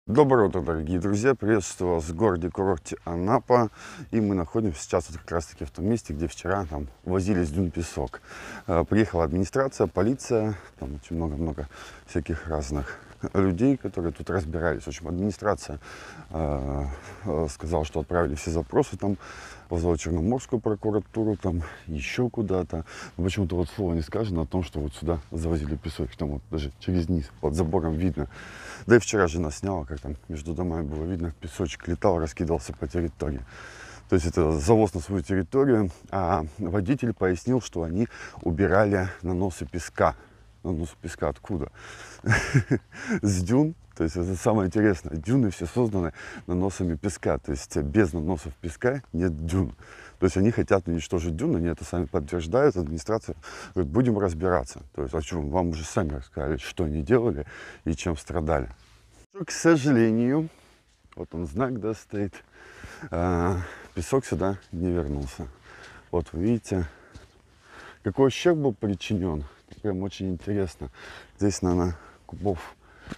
Доброе утро, дорогие друзья! Приветствую вас в городе-курорте Анапа. И мы находимся сейчас вот как раз-таки в том месте, где вчера там возили с дюн песок. Приехала администрация, полиция, там очень много-много всяких разных людей, которые тут разбирались. В общем, администрация сказала, что отправили все запросы там в Черноморскую прокуратуру, там еще куда-то. Но почему-то вот слово не сказано о том, что вот сюда завозили песок, там вот даже через низ под забором видно. Да и вчера жена сняла, как там между домами было видно, песочек летал, раскидывался по территории. То есть это завоз на свою территорию, а водитель пояснил, что они убирали наносы песка. Наносы песка откуда? С дюн. То есть это самое интересное. Дюны все созданы наносами песка. То есть без наносов песка нет дюн. То есть они хотят уничтожить дюны, они это сами подтверждают. Администрация говорит, будем разбираться. То есть, а что, вам уже сами рассказали, что они делали и чем страдали. К сожалению, вот он знак, да, стоит, песок сюда не вернулся. Вот вы видите, какой ущерб был причинен. Прям очень интересно. Здесь, наверное, кубов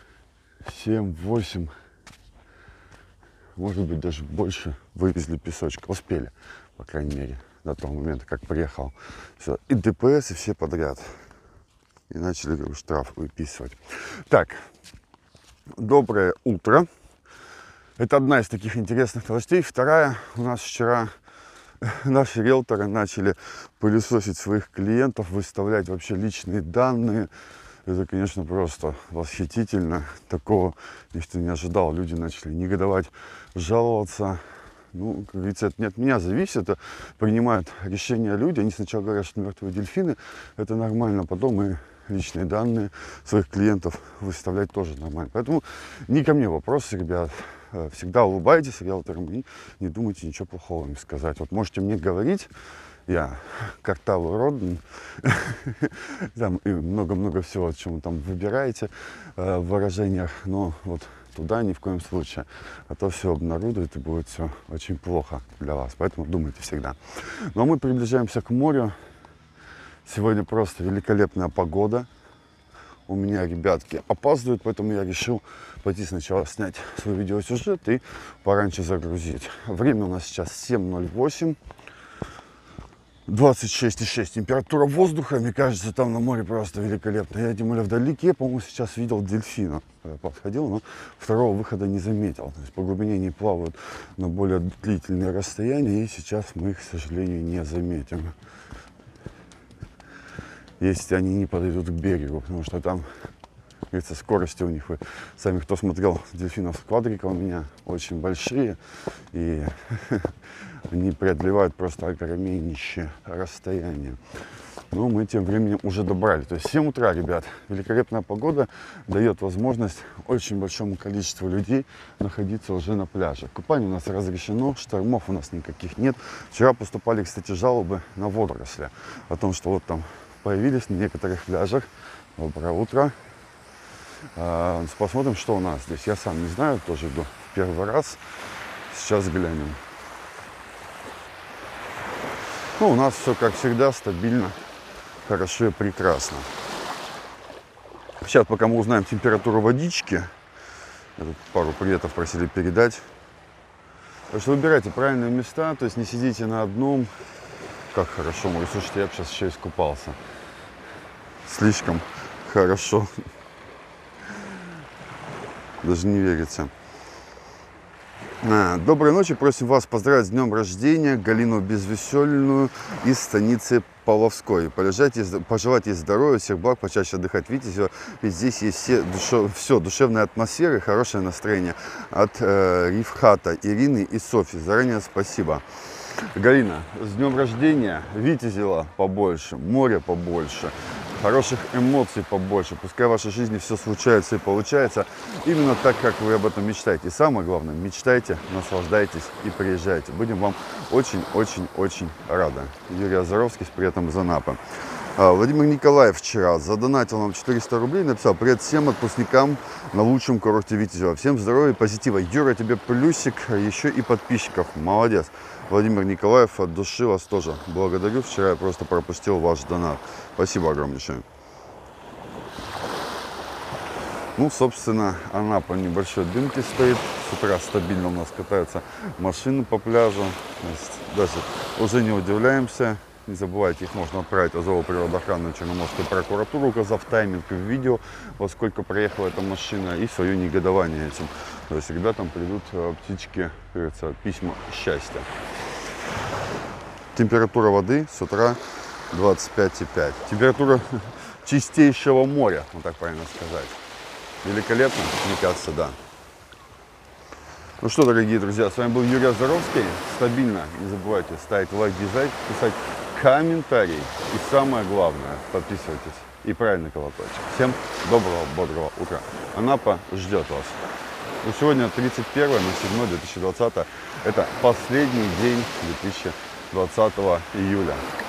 7-8, может быть, даже больше вывезли песочка. Успели, по крайней мере, до того момента, как приехал. Все. И ДПС, и все подряд. И начали, говорю, штраф выписывать. Так, доброе утро. Это одна из таких интересных новостей. Вторая, у нас вчера наши риэлторы начали пылесосить своих клиентов, выставлять вообще личные данные. Это, конечно, просто восхитительно. Такого никто не ожидал. Люди начали негодовать, жаловаться. Ну, как говорится, это не от меня зависит. Это принимают решения люди. Они сначала говорят, что мертвые дельфины – это нормально. Потом и личные данные своих клиентов выставлять тоже нормально. Поэтому не ко мне вопросы, ребят. Всегда улыбайтесь риэлторам и не думайте ничего плохого им сказать. Вот можете мне говорить, я картавый Родден, там и много-много всего, о чем вы там выбираете в выражениях, но вот туда ни в коем случае, а то все обнародует и будет все очень плохо для вас, поэтому думайте всегда. Ну а мы приближаемся к морю. Сегодня просто великолепная погода. У меня ребятки опаздывают, поэтому я решил пойти сначала снять свой видеосюжет и пораньше загрузить. Время у нас сейчас 7:08. 26,6 температура воздуха. Мне кажется, там на море просто великолепно. Я тем более вдалеке, по-моему, сейчас видел дельфина. Подходил, но второго выхода не заметил. То есть по глубине они плавают на более длительные расстояния, и сейчас мы их, к сожалению, не заметим. Если они не подойдут к берегу, потому что там, говорится, скорости у них, вы сами, кто смотрел дельфинов с квадрика, у меня очень большие, и они преодолевают просто огромнейшие расстояния. Но мы тем временем уже добрали. То есть 7 утра, ребят, великолепная погода дает возможность очень большому количеству людей находиться уже на пляже. Купание у нас разрешено, штормов у нас никаких нет. Вчера поступали, кстати, жалобы на водоросли о том, что вот там появились на некоторых пляжах. Доброе утро. Посмотрим, что у нас здесь. Я сам не знаю, тоже иду в первый раз. Сейчас глянем. Ну, у нас все, как всегда, стабильно, хорошо и прекрасно. Сейчас, пока мы узнаем температуру водички, пару приветов просили передать. Так что выбирайте правильные места, то есть не сидите на одном. Как хорошо, мой, слушайте, я бы сейчас еще искупался. Слишком хорошо. Даже не верится. Доброй ночи, просим вас поздравить с днем рождения Галину Безвесельную из станицы Павловской. Пожелать ей здоровья, всех благ, почаще отдыхать в Витязево. Ведь здесь есть все, душевная атмосфера и хорошее настроение. От Ривхата, Ирины и Софьи. Заранее спасибо. Галина, с днем рождения, Витязева побольше, моря побольше, хороших эмоций побольше. Пускай в вашей жизни все случается и получается именно так, как вы об этом мечтаете. И самое главное, мечтайте, наслаждайтесь и приезжайте. Будем вам очень-очень-очень рады. Юрий Азаровский, с приветом из Анапы. Владимир Николаев вчера задонатил нам 400 рублей, написал: привет всем отпускникам на лучшем курорте Витязева. Всем здоровья и позитива. Юра, тебе плюсик, еще и подписчиков. Молодец. Владимир Николаев, от души вас тоже благодарю. Вчера я просто пропустил ваш донат. Спасибо огромнейшее. Ну, собственно, Анапа небольшой дымки стоит. С утра стабильно у нас катаются машины по пляжу. Даже уже не удивляемся. Не забывайте, их можно отправить в Азову природоохранную Черноморскую прокуратуру, указав тайминг в видео, во сколько проехала эта машина, и свое негодование этим. То есть ребятам придут птички, как говорится, письма счастья. Температура воды с утра 25,5. Температура чистейшего моря, вот так правильно сказать. Великолепно, мне кажется, да. Ну что, дорогие друзья, с вами был Юрий Озоровский. Стабильно не забывайте ставить лайк, дизлайк, писать комментарий. И самое главное, подписывайтесь и правильный колокольчик. Всем доброго, бодрого утра. Анапа ждет вас. Ну, сегодня 31.07.2020. Это последний день 2020 июля.